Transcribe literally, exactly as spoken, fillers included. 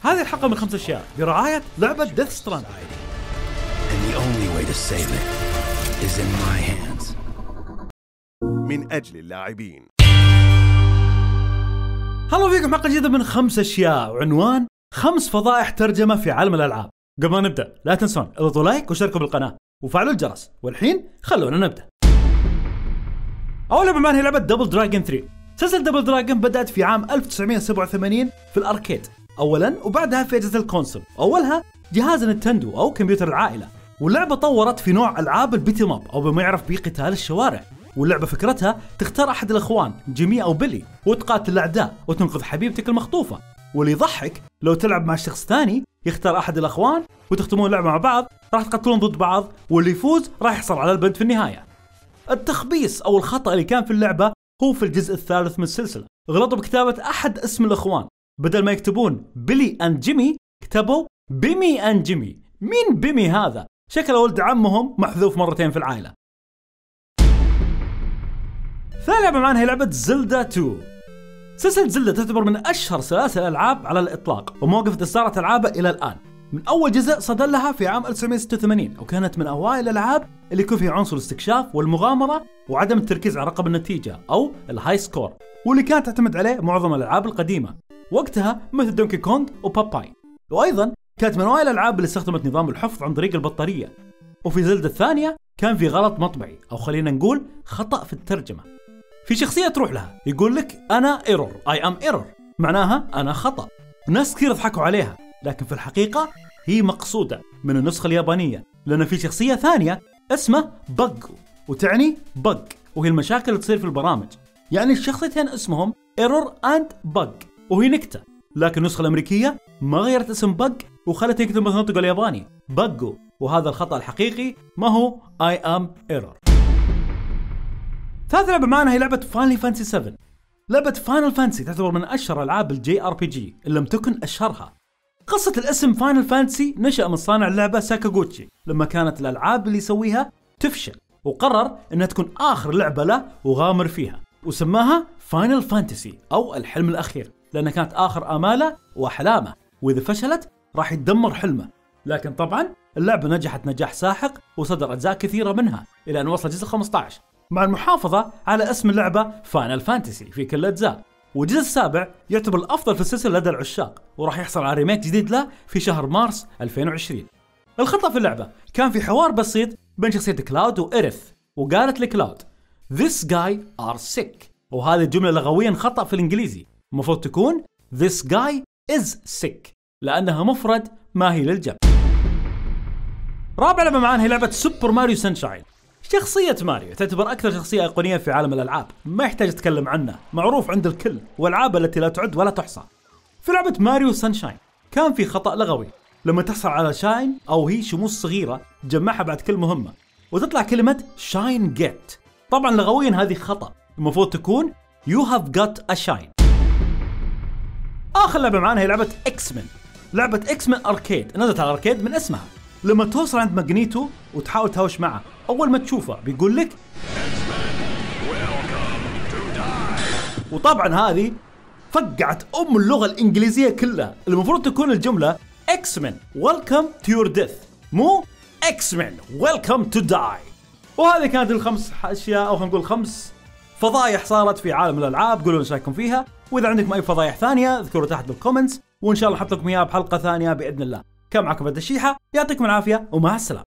هذه الحلقة من خمس أشياء برعاية لعبة ديث ستراند. And the only way to save it is in my hands. من أجل اللاعبين. هلا فيكم حلقة جديدة من خمس أشياء وعنوان خمس فضائح ترجمة في عالم الألعاب. قبل ما نبدأ لا تنسون اضغطوا لايك وشاركوا بالقناة وفعلوا الجرس. والحين خلونا نبدأ. أول لعبة معنا هي لعبة دبل دراجون ثري. سلسلة دبل دراجون بدأت في عام ألف وتسعمية وسبعة وثمانين في الأركيد أولا، وبعدها في أجهزة الكونسول. أولها جهاز نينتندو أو كمبيوتر العائلة، واللعبة طورت في نوع ألعاب البيتي ماب أو بما يعرف به قتال الشوارع. واللعبة فكرتها تختار أحد الأخوان جيمي أو بيلي وتقاتل الأعداء وتنقذ حبيبتك المخطوفة. واللي يضحك لو تلعب مع شخص ثاني يختار أحد الأخوان وتختمون اللعبة مع بعض، راح تقتلون ضد بعض واللي يفوز راح يحصل على البنت في النهاية. التخبيص أو الخطأ اللي كان في اللعبة هو في الجزء الثالث من السلسلة. غلطوا بكتابة أحد اسم الأخوان، بدل ما يكتبون بيلي أند جيمي كتبوا بيمي أند جيمي. مين بيمي هذا؟ شكل ولد عمهم محذوف مرتين في العائلة. ثاني لعبة معنا هي لعبة زلدا تو. سلسلة زلدا تعتبر من أشهر سلاسل الألعاب على الإطلاق، وموقفت إصدار ألعابها إلى الآن. من أول جزء صدر لها في عام ألف وتسعمية وستة وثمانين، وكانت من أوائل الألعاب اللي يكون فيها عنصر الاستكشاف والمغامرة وعدم التركيز على رقم النتيجة أو الهاي سكور، واللي كانت تعتمد عليه معظم الألعاب القديمة وقتها مثل دونكي كونغ وباباي. وأيضا كانت من أوائل الألعاب اللي استخدمت نظام الحفظ عن طريق البطارية. وفي زلدا الثانية كان في غلط مطبعي أو خلينا نقول خطأ في الترجمة. في شخصية تروح لها يقول لك أنا إيرور، I am error، معناها أنا خطأ. ناس كثير ضحكوا عليها، لكن في الحقيقة هي مقصودة من النسخة اليابانية، لأن في شخصية ثانية اسمه بق وتعني بق، وهي المشاكل اللي تصير في البرامج. يعني الشخصيتين اسمهم ايرور اند بق، وهي نكتة. لكن النسخة الأمريكية ما غيرت اسم بق وخلت يكتب مثل النطق الياباني بقو، وهذا الخطأ الحقيقي ما هو I am error. ثالث لعبة معنا هي لعبة فاينل فانتسي سفن. لعبة فاينل فانتسي تعتبر من أشهر ألعاب الجي ار بي جي إن لم تكن أشهرها. قصة الاسم فاينل فانتسي نشأ من صانع اللعبة ساكاغوتشي لما كانت الألعاب اللي يسويها تفشل، وقرر أنها تكون آخر لعبة له وغامر فيها، وسماها فاينل فانتسي أو الحلم الأخير، لأنها كانت آخر آماله وأحلامه، وإذا فشلت راح يدمر حلمه. لكن طبعا اللعبة نجحت نجاح ساحق وصدر أجزاء كثيرة منها إلى أن وصل جزء خمسة عشر، مع المحافظة على اسم اللعبة فاينل فانتسي في كل الأجزاء. والجزء السابع يعتبر الأفضل في السلسلة لدى العشاق، وراح يحصل على ريميك جديد له في شهر مارس ألفين وعشرين. الخطأ في اللعبة كان في حوار بسيط بين شخصية كلاود وإيريث، وقالت لكلاود This guy are sick، وهذه الجملة لغويا خطأ في الإنجليزي، المفروض تكون This guy is sick لأنها مفرد ما هي للجمع. رابع لعبة معانا هي لعبة سوبر ماريو سانشاين. شخصية ماريو تعتبر أكثر شخصية أيقونية في عالم الألعاب، ما يحتاج أتكلم عنه، معروف عند الكل، والألعاب التي لا تعد ولا تحصى. في لعبة ماريو سانشاين كان في خطأ لغوي، لما تحصل على شاين أو هي شموس صغيرة تجمعها بعد كل مهمة وتطلع كلمة شاين جيت. طبعا لغويا هذه خطأ، المفروض تكون You have got a shine. آخر لعبة معانا هي لعبة إكس مان. لعبة إكس مان أركيد نزلت على الأركيد من اسمها. لما توصل عند ماجنيتو وتحاول تهاوش معه، أول ما تشوفه بيقول لك وطبعا هذه فقعت أم اللغة الإنجليزية كلها. المفروض تكون الجملة X-Men welcome to your death، مو X-Men welcome to die. وهذه كانت الخمس أشياء أو خلينا نقول خمس فضايح صارت في عالم الألعاب. قولوا ايش رايكم فيها، وإذا عندكم أي فضايح ثانية اذكروا تحت بالكومنتس، وإن شاء الله أحط لكم إياها بحلقة ثانية بإذن الله. كان معكم بدر الشيحة، يعطيكم العافية ومع السلامة.